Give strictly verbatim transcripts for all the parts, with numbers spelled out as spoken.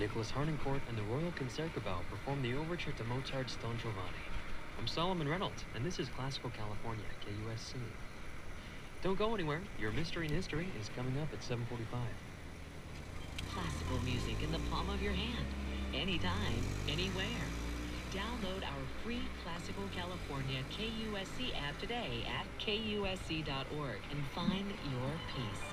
Nicholas Harnoncourt and the Royal Concertgebouw perform the overture to Mozart's Don Giovanni. I'm Solomon Reynolds, and this is Classical California, K U S C. Don't go anywhere. Your Mystery in History is coming up at seven forty-five. Classical music in the palm of your hand, anytime, anywhere. Download our free Classical California K U S C app today at K U S C dot org and find your peace.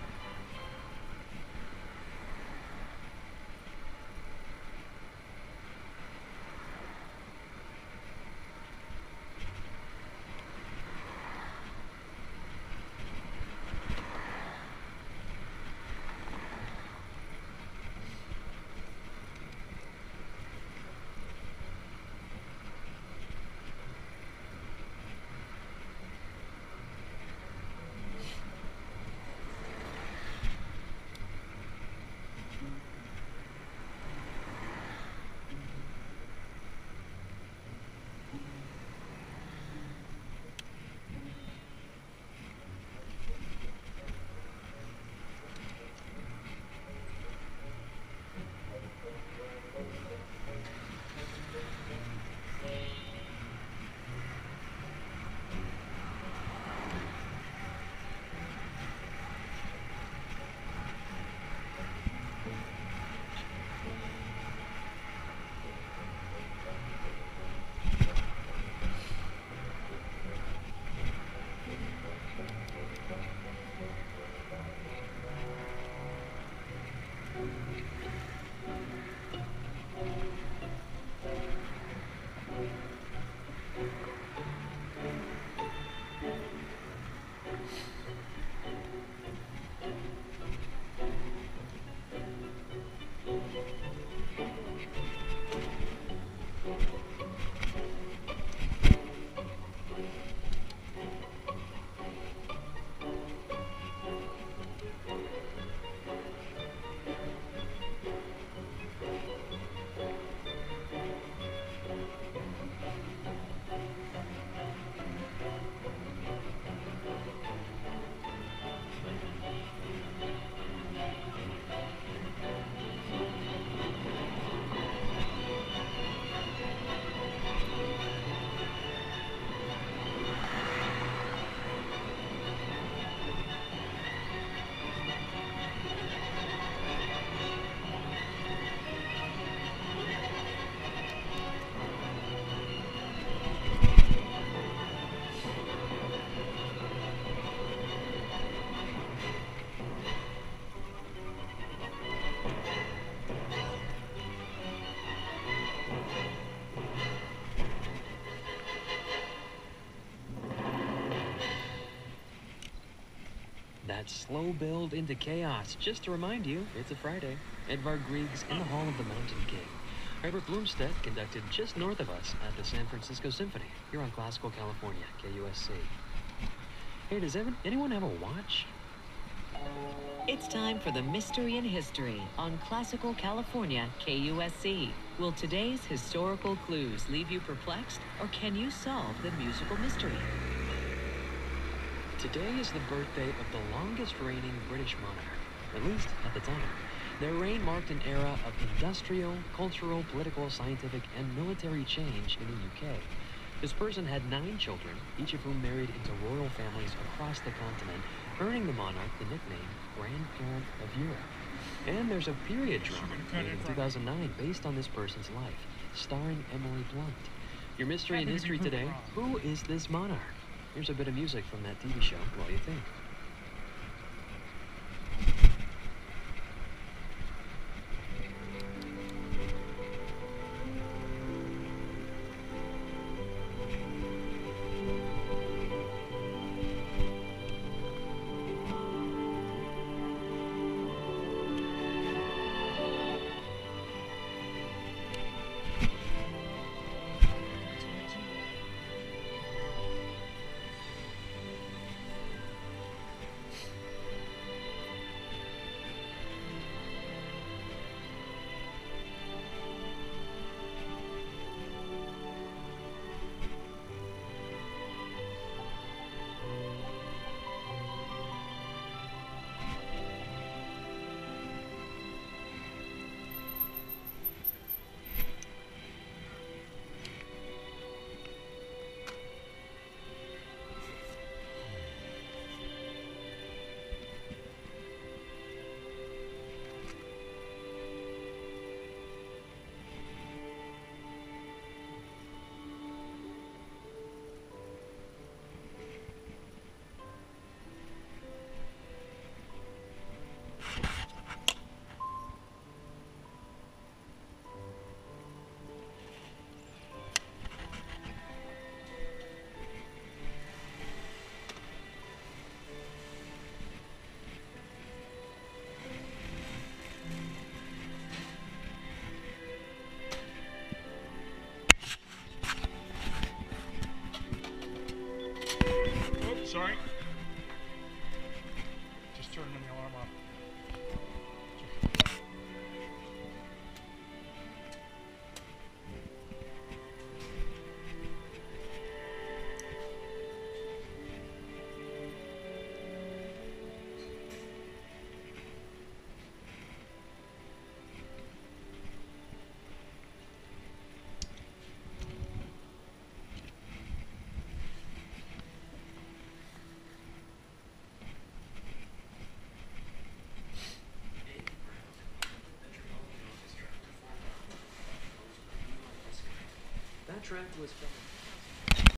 That slow build into chaos. Just to remind you, it's a Friday. Edvard Grieg's In the Hall of the Mountain King. Herbert Blomstedt conducted just north of us at the San Francisco Symphony, here on Classical California, K U S C. Hey, does ever, anyone have a watch? It's time for the Mystery in History on Classical California K U S C. Will today's historical clues leave you perplexed, or can you solve the musical mystery? Today is the birthday of the longest reigning British monarch, at least at the time. Their reign marked an era of industrial, cultural, political, scientific, and military change in the U K. This person had nine children, each of whom married into royal families across the continent, earning the monarch the nickname Grandparent of Europe. And there's a period drama made in two thousand nine based on this person's life, starring Emily Blunt. Your Mystery in History today, who is this monarch? Here's a bit of music from that T V show. What do you think? Sorry? Just turning the alarm off. That track was filmed.